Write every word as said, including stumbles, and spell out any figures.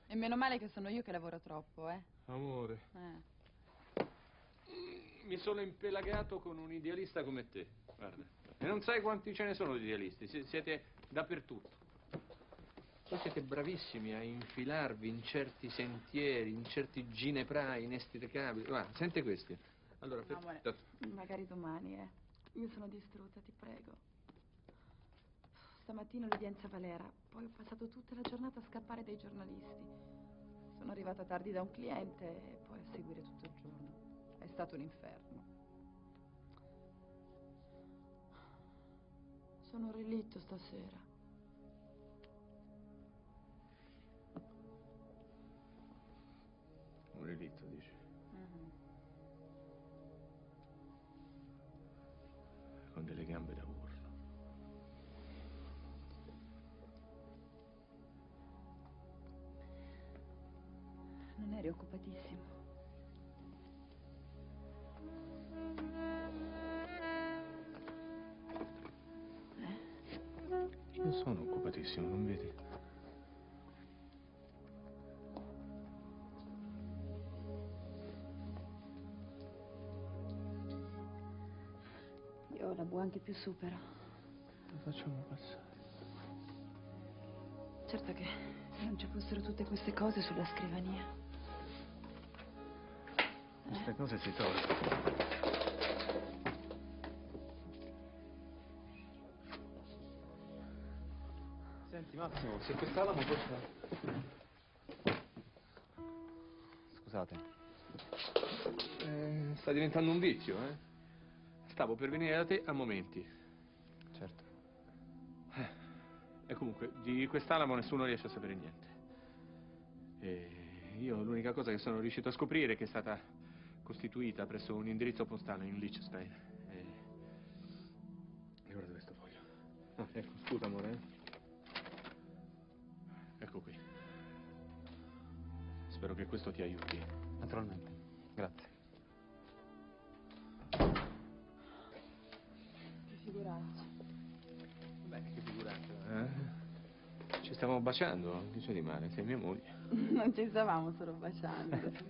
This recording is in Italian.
E meno male che sono io che lavoro troppo, eh. Amore. Eh. Mi sono impelagato con un idealista come te, guarda. E non sai quanti ce ne sono di idealisti, Sie- siete dappertutto. Voi siete bravissimi a infilarvi in certi sentieri, in certi gineprai inestricabili. Guarda, sente questi. Allora, per... Amore, magari domani, eh. Io sono distrutta, ti prego. Stamattina l'udienza a Valera, poi ho passato tutta la giornata a scappare dai giornalisti. Sono arrivata tardi da un cliente e poi a seguire tutto il giorno. È stato un inferno. Sono un relitto stasera. Un relitto, dici? Mm-hmm. Con delle gambe da urlo. Non eri occupatissimo? Io sono occupatissimo, non vedi? Io ho la bua anche più supera. Lo facciamo passare. Certo che se non ci fossero tutte queste cose sulla scrivania. Queste cose si tolgono. Senti Massimo, se quest'alamo fosse... Scusate. Eh, sta diventando un vizio, eh? Stavo per venire da te a momenti. Certo. Eh, e comunque, di quest'alamo nessuno riesce a sapere niente. E io l'unica cosa che sono riuscito a scoprire è che è stata costituita presso un indirizzo postale in Liechtenstein. E... e ora dove sto foglio? Ah, ecco, scusa amore. Eh? Ecco qui. Spero che questo ti aiuti. Naturalmente. Grazie. Che figuraccia. Beh, che figuraccia. Eh? Ci stiamo baciando, che c'è di male? Sei mia moglie. Non ci stavamo solo baciando.